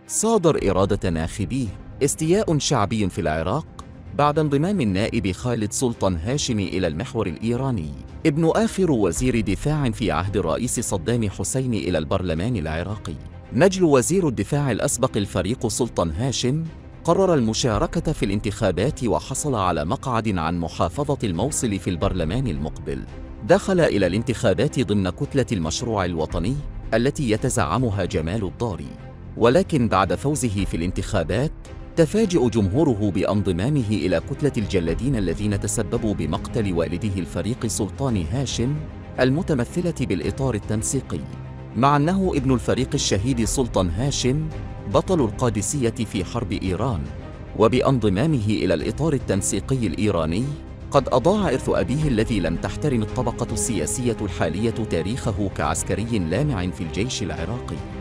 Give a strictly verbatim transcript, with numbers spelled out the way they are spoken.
صادر إرادة ناخبيه استياء شعبي في العراق بعد انضمام النائب خالد سلطان هاشمي إلى المحور الإيراني، ابن آخر وزير دفاع في عهد الرئيس صدام حسين إلى البرلمان العراقي. نجل وزير الدفاع الأسبق الفريق سلطان هاشم قرر المشاركة في الانتخابات وحصل على مقعد عن محافظة الموصل في البرلمان المقبل. دخل إلى الانتخابات ضمن كتلة المشروع الوطني التي يتزعمها جمال الضاري، ولكن بعد فوزه في الانتخابات تفاجأ جمهوره بانضمامه إلى كتلة الجلادين الذين تسببوا بمقتل والده الفريق سلطان هاشم المتمثلة بالإطار التنسيقي، مع أنه ابن الفريق الشهيد سلطان هاشم بطل القادسية في حرب إيران. وبانضمامه إلى الإطار التنسيقي الإيراني قد أضاع إرث أبيه الذي لم تحترم الطبقة السياسية الحالية تاريخه كعسكري لامع في الجيش العراقي.